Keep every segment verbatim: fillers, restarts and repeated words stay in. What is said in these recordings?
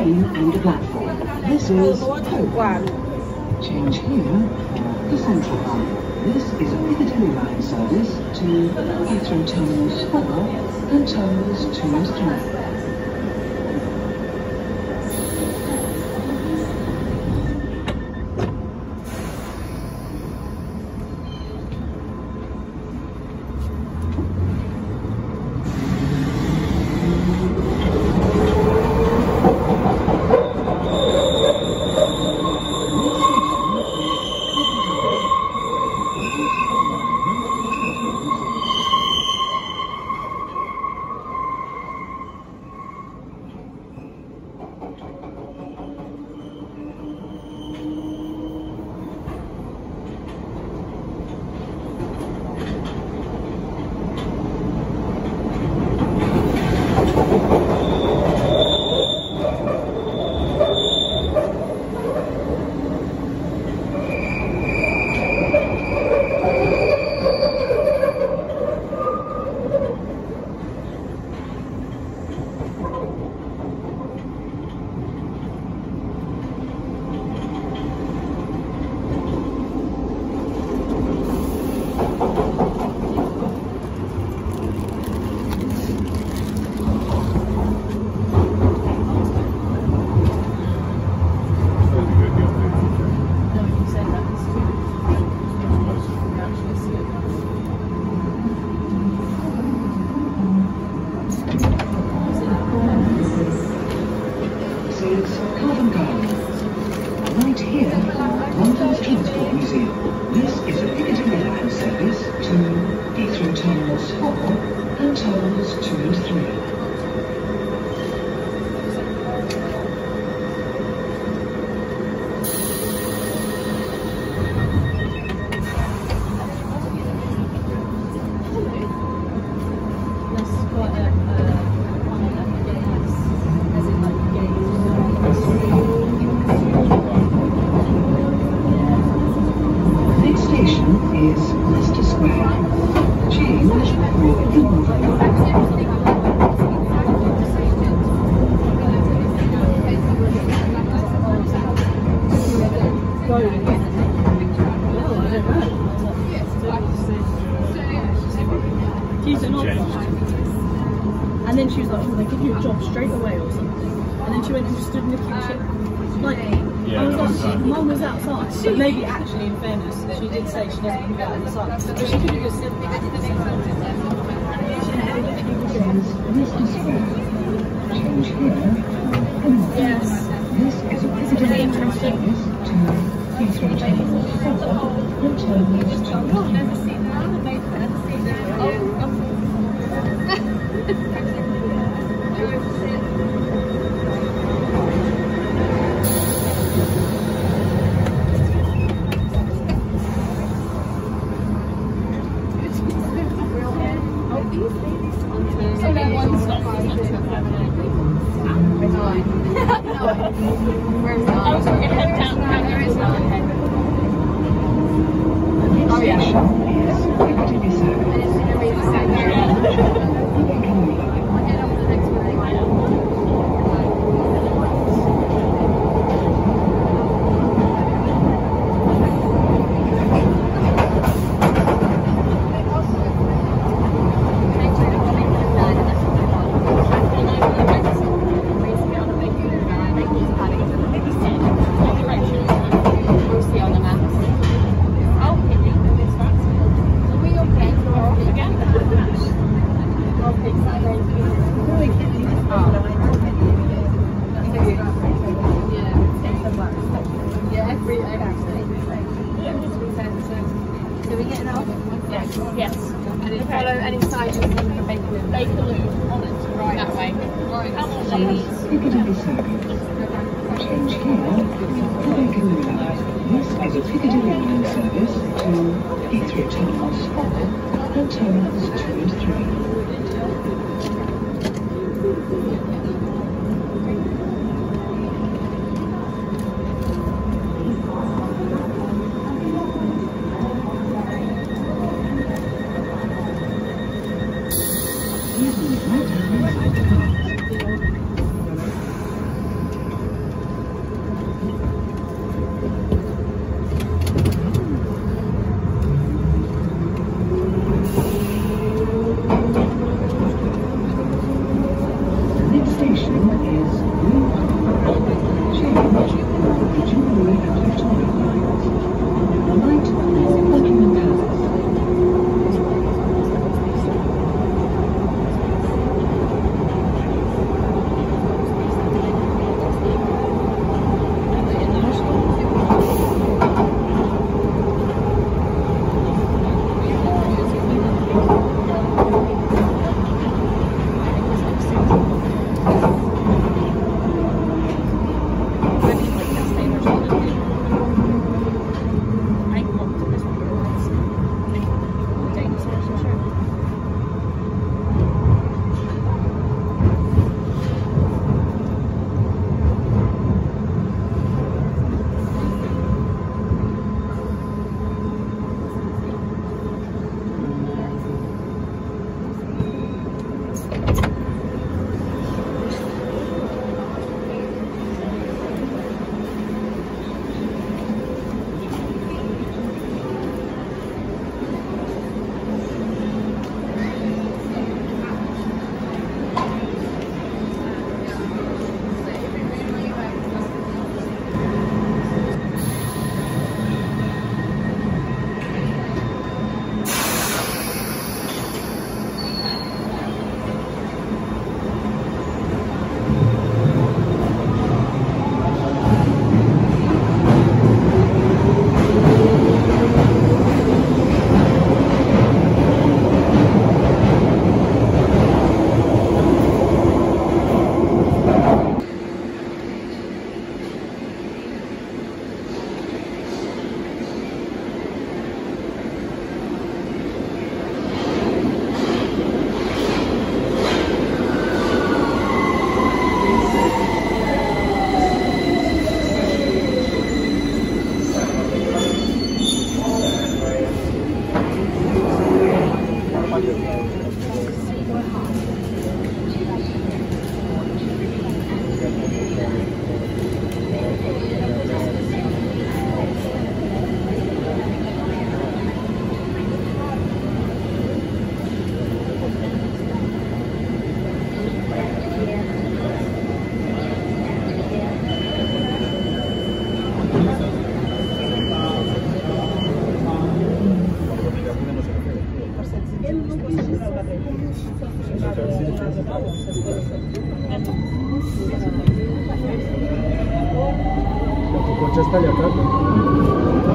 train and a platform. This is Hope. Wow. Change here, the Central Line. This is a Piccadilly line service to Heathrow Terminals four and Terminals two and three. Right here, London's Transport Museum. This is a Piccadilly line service to Heathrow Terminals four and Terminals two and three. And then she was like, oh, they give you a job straight away or something. And then she went and stood in the kitchen. Like, yeah, I was like, Mum was outside. But maybe actually, in fairness, she did say she doesn't want to go out in the sun. But she could have just said that. Yes. This is a Piccadilly interesting. Heathrow Terminals four and Terminals two. I've never seen that. I've never seen that. Oh, so that one stop. Where's that? I was going to head down. No, there is no head. Oh, yeah. Is Piccadilly service. And it's going to be the same area. I'll head up to the next one anyway. So we getting off? Yes. Yes. And then follow any signs of the Bakerloo. Bakerloo on it. Right. That way. Right. Come on, Says ladies. Piccadilly service. Change here, the Bakerloo line. This is a Piccadilly line service to Heathrow Terminals four and Terminals two and three. Tu cotxe està lletat.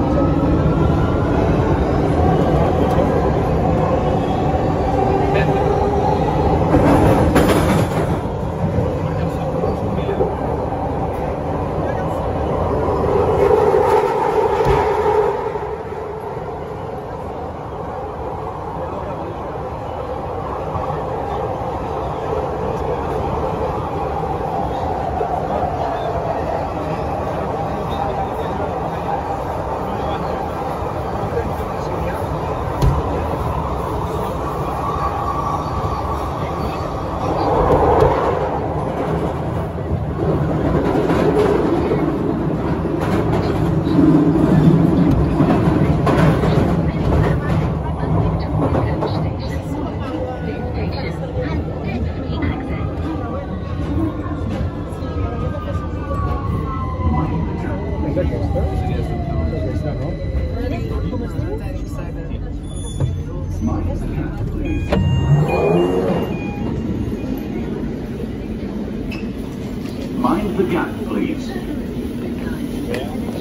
És aquesta? És aquesta, no? Mind the gap, please.